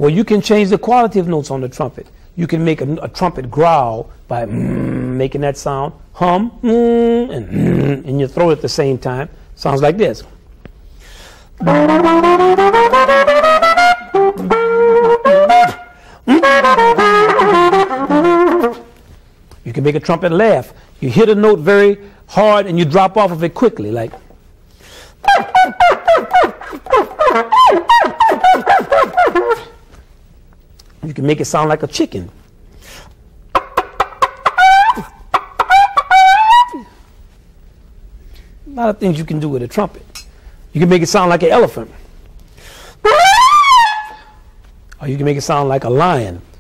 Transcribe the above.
Well, you can change the quality of notes on the trumpet. You can make a trumpet growl by making that sound, hum, and in your throat at the same time. Sounds like this. You can make a trumpet laugh. You hit a note very hard and you drop off of it quickly, like. You can make it sound like a chicken. A lot of things you can do with a trumpet. You can make it sound like an elephant. Or you can make it sound like a lion.